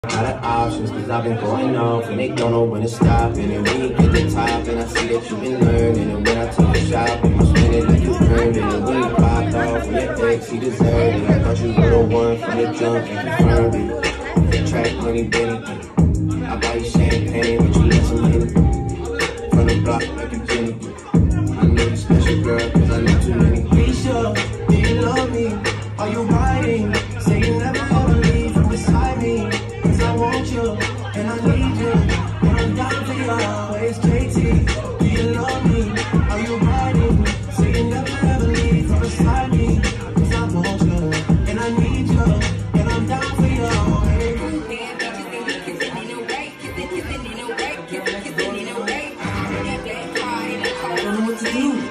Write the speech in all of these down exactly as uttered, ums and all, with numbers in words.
Out of options, cause I've been going off and they don't know when to stop. And then when you get the top, and I see that you've been learning. And when I took a shot, you spend it like you earned it. And when you popped off with your ex, he deserved it. I thought you were the one from the jump and confirmed it. The track money, Benny. I buy you champagne, but you let some in it. From the block like you Jenny. I know you special, girl, cause I know too many. Be sure, do you love me? Are you riding? Say you never ever leave from beside me. I want you, and I need you, and I'm down for you always, K T. Do you love me? Are you riding? So you never ever leave from beside me. Cause I want you, and I need you, and I'm down for you always. I don't know what to do.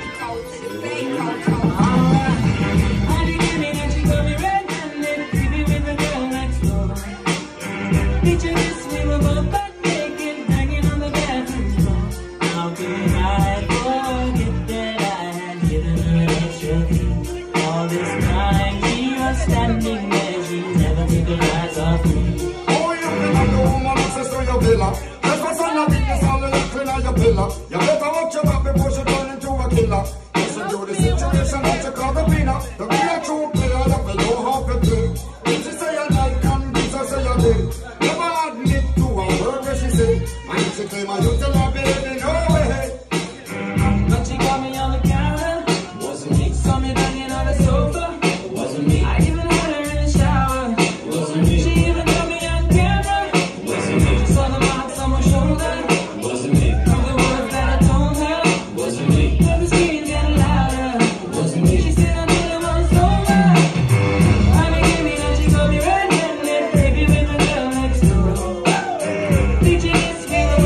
Picture this, we were both butt naked, banging on the bathroom floor. How could I forget that I had given her an extra key? All this time she was standing there, she never took her eyes off me. Oh, you can have the woman access to your villa. Just for some of weakness, all the left in your pillar. You better watch your back before she turn into a killer. You should do the situation that you call the winner. To be a true player, you have to know how to play. If she say you like and this, I say you did. She came out, you tell her, baby, no way. But she got me on the counter. Wasn't me. Saw me banging on the sofa. Wasn't me. I even had her in the shower. Wasn't me. She even got me on camera. Wasn't me. She saw the marks on my shoulder. Wasn't me. From the words that I told her. Wasn't me. Heard the screams getting louder. Wasn't me. She said until it was over. I mean, give me that she got me red-handed, baby, with the girl next door. Picture this.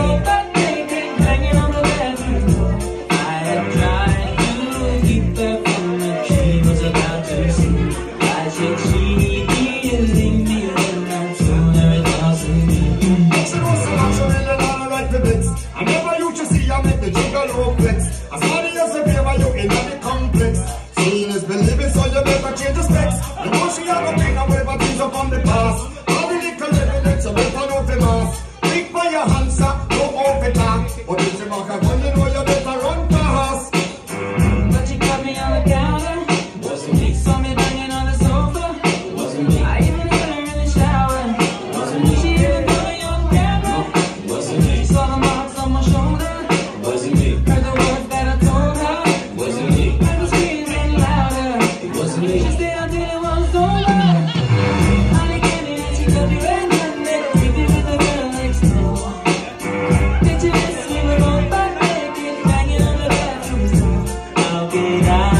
I never used to see you make the jiggle flex. As hard as a favor, you in the complex. Seeing is believing, so you better change the specs. I know she have a thing away, but things up on the past. All the little evidence, you better know the mass. Quick by your hands, sir, no off it up. But if you mark a gun, you know you better run fast. But she got me on the counter. Wasn't me. Saw me banging on the sofa. Wasn't me. I even had her in the shower. Wasn't me. She even got me on camera. Wasn't me. She saw the marks on my shoulder. Wasn't me. Heard the words that I told her. Wasn't me. Heard the screams getting louder. Wasn't me. She stayed until it was over. Honey gave me that she could be red-handed, baby, with the girl next door. Picture this, we were both butt naked, banging on the bathroom floor. How could I